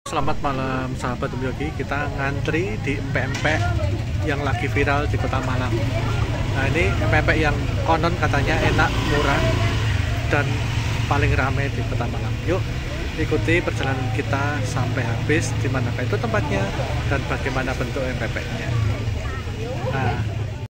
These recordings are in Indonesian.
Selamat malam sahabat Yogi, kita ngantri di empek-empek yang lagi viral di Kota Malang. Nah ini empek-empek yang konon katanya enak, murah, dan paling ramai di Kota Malang. Yuk ikuti perjalanan kita sampai habis, di manakah itu tempatnya dan bagaimana bentuk empek-empeknya. Nah,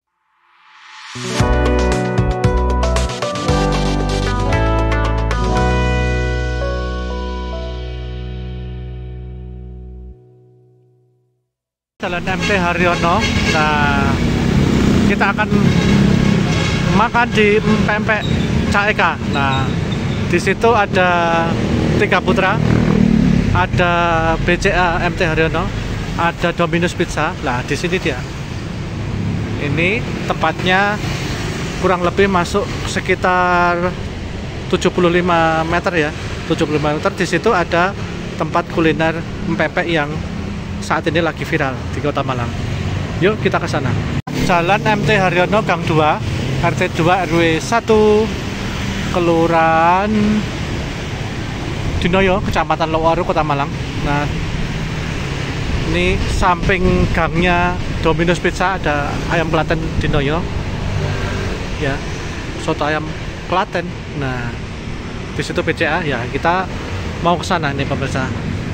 Jalan MT Haryono. Nah, kita akan makan di empek-empek Cak Eka. Nah, di situ ada Tiga Putra, ada BCA MT Haryono, ada Domino's Pizza. Nah, di sini dia. Ini tempatnya kurang lebih masuk sekitar 75 meter ya, 75 meter. Di situ ada tempat kuliner empek-empek yang saat ini lagi viral di Kota Malang. Yuk kita ke sana. Jalan MT Haryono Gang 2, RT 2 RW 1, Kelurahan Dinoyo, Kecamatan Lowaru, Kota Malang. Nah, ini samping gangnya Domino's Pizza ada ayam Klaten Dinoyo. Ya, soto ayam Klaten. Nah, di situ BCA ya, kita mau ke sana nih pemirsa.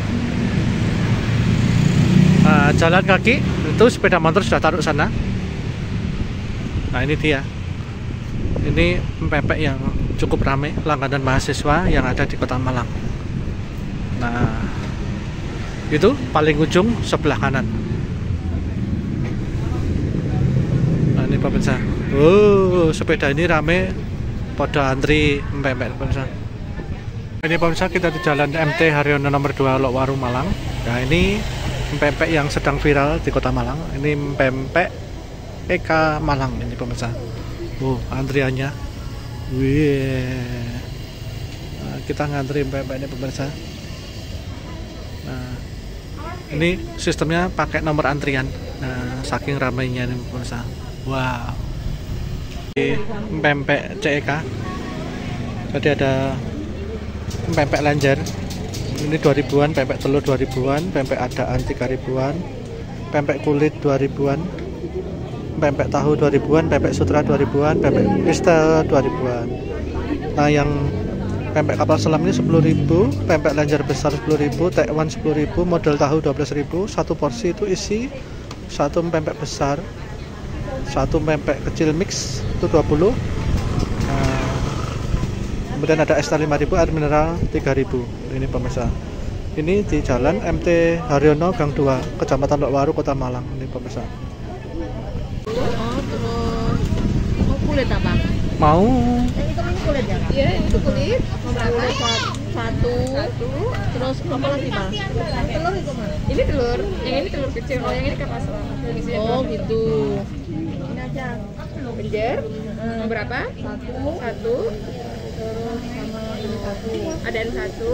Jalan kaki itu sepeda motor sudah taruh sana. Nah ini dia, ini empek-empek yang cukup ramai, langganan mahasiswa yang ada di Kota Malang. Nah itu paling ujung sebelah kanan. Nah ini pemirsa, sepeda ini ramai pada antri empek-empek pemirsa. Ini pemirsa, kita di jalan MT Haryono nomor 2 Lowaru Malang. Nah ini empek-empek yang sedang viral di Kota Malang. Ini empek-empek Eka Malang ini pemirsa. Antriannya. Wih. Nah, kita ngantri empek-empek ini pemirsa. Nah, ini sistemnya pakai nomor antrian. Nah, saking ramainya ini pemirsa. Wow. Empek-empek CEK. Tadi ada empek-empek Lenjer. Ini 2000-an, pempek telur 2000-an, pempek adaan 3000-an, pempek kulit 2000-an, pempek tahu 2000-an, pempek sutra 2000-an, pempek pistel 2000-an. Nah, yang pempek kapal selam ini 10.000, pempek lenjer besar 10.000, tekwan 10.000, model tahu 12.000. Satu porsi itu isi satu pempek besar, satu pempek kecil mix itu 20. Kemudian ada es 5.000, air mineral 3.000. Ini pemirsa. Ini di jalan MT Haryono Gang 2, Kecamatan Lowaru, Kota Malang. Ini pemirsa. Mau kulit apa? Mau. Yang itu kulit ya? Iya, itu kulit. Mau berapa? Satu. Terus apa lagi Pak? Telur itu Mas? Ini telur. Yang ini telur kecil. Oh, yang ini kapal selam. Oh gitu. Ini aja. Lenjer. Mau berapa? Satu. Terus sama ini satu. Adaan satu.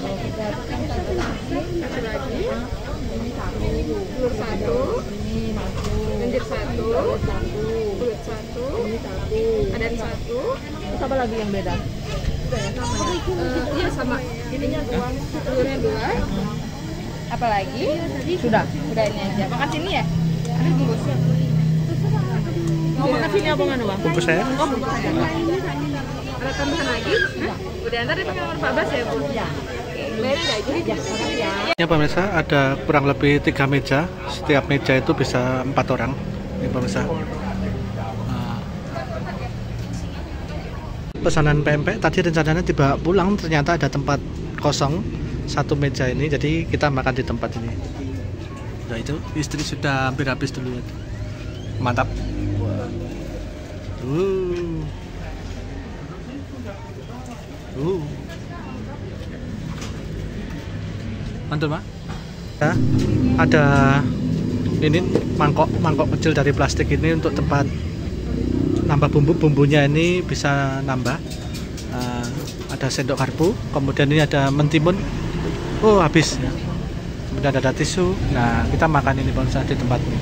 Satu lagi. Ini satu. Telur satu. Ini satu. Lenjer satu. Kulit satu. Ini satu. Adaan satu. Terus apa lagi yang beda? Sama ya? Iya sama. Ininya dua. Telurnya dua. Apa lagi? Sudah ini aja. Makan sini ya? Ada bungkusnya. Mau makan sini apa mana Bang? Bungkus saya. Oh, bungkus saya. Ada tambahan lagi? Udah antar dipakai nomor Pak Bas ya Bu? Ya. Bayarnya nggak jadi ya? Makasih ya. Ini pemirsa, ada kurang lebih 3 meja. Setiap meja itu bisa 4 orang. Ini pemirsa. Pesanan pempek tadi rencananya dibawa pulang, ternyata ada tempat kosong satu meja ini, jadi kita makan di tempat ini. Nah itu istri sudah hampir habis dulu. Mantap. Mantul Mak. Ya, ada ini mangkok kecil dari plastik ini untuk tempat nambah bumbunya, ini bisa nambah. Ada sendok garpu, kemudian ini ada mentimun. Habis ya. Kemudian ada tisu. Nah kita makan ini pemirsa di tempat ini.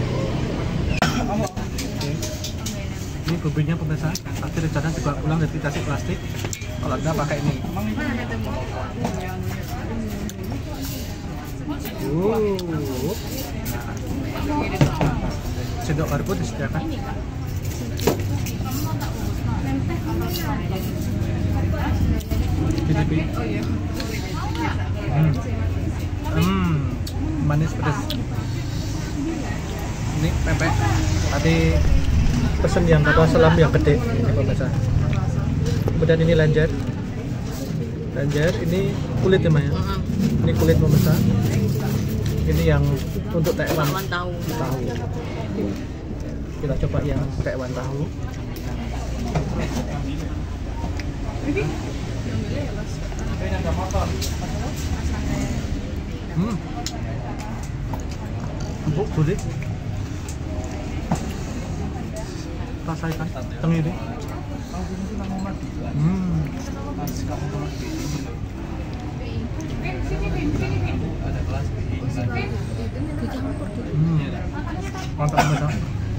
Ini bumbunya pemirsa, tadi rencana dibawa pulang dari dikasih plastik. Kalau enggak pakai ini. Sendok garpu disediakan. Cicipi. Manis pedas. Ini pempek. Tadi pesen yang kapal selam yang gede ini pemirsa. Kemudian ini lanjar. Lanjar ini kulit ya Maya. Ini kulit pemirsa. Ini yang untuk tekwan tahu. Kita coba yang tekwan tahu. Empuk gurih. Rasa ikan tenggiri. Mantap banget.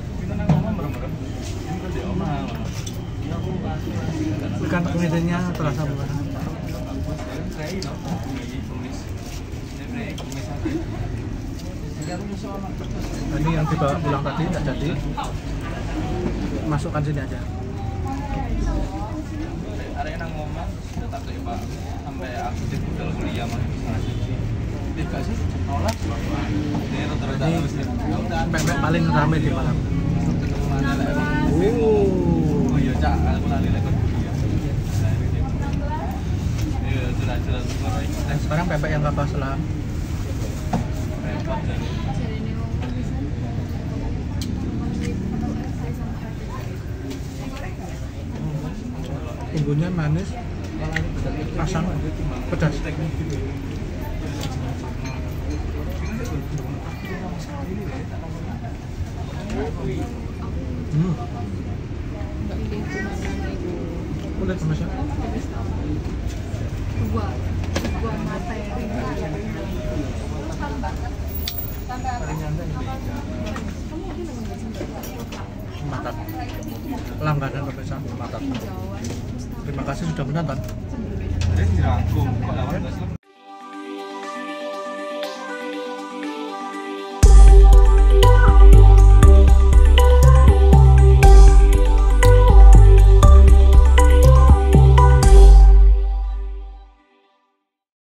Ikan tenggirinya terasa banget. Ini yang dibawa pulang tadi tidak jadi, masukkan sini aja. Ini pempek paling ramai di Malang. Dan sekarang pempek yang kapal selam. Bumbunya manis, asam, pedas. Kulit pemirsa. Dua mata yang mantap. Langganan pemirsa, mantap. Terima kasih sudah menonton.